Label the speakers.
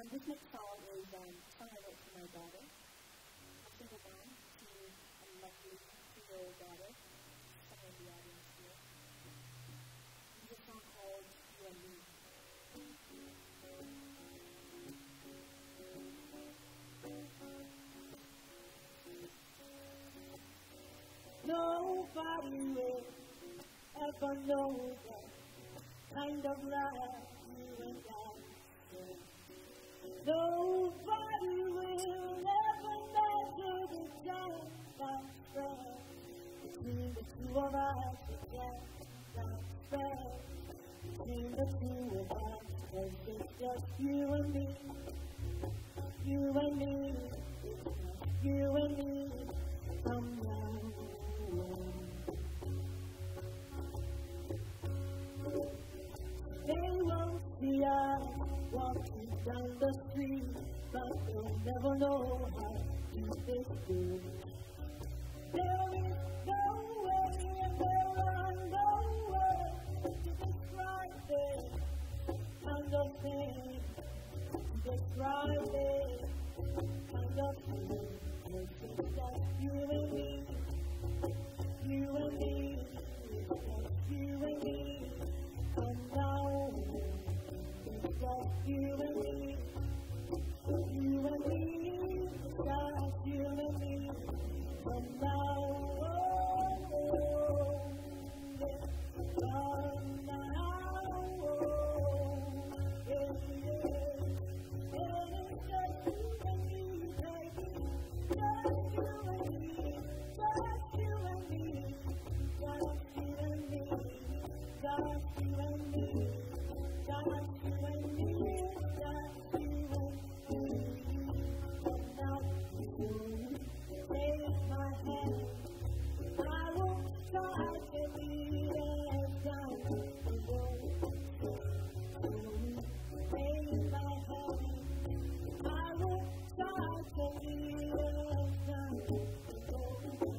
Speaker 1: This next song is a song I wrote for my daughter. A single mom. She's a lovely 2-year-old daughter. Somewhere in the audience here. It's a song called You and Me. Nobody will ever know that kind of love you and I share. Nobody will ever measure the gap that spread between the two of us. The gap that spread between the two of us. 'Cause it's just you and me, you and me, you and me. From now on, they won't see us walking down the street, but they'll never know how deep this goes. There is no way and there are no words to describe this kind of thing, to describe it kind of thing. It's just you and me, you and me, it's just you and me. From now on, it's just you and me, you and me, it's just you and me. From now on, from now on, and it's just you and me, baby, just you and me, just you and me, just you and me, just you and me, just you and me, just you and me. From now on, take my hand. I won't try to lead us down the road. Take my hand. I won't try to lead us down the road.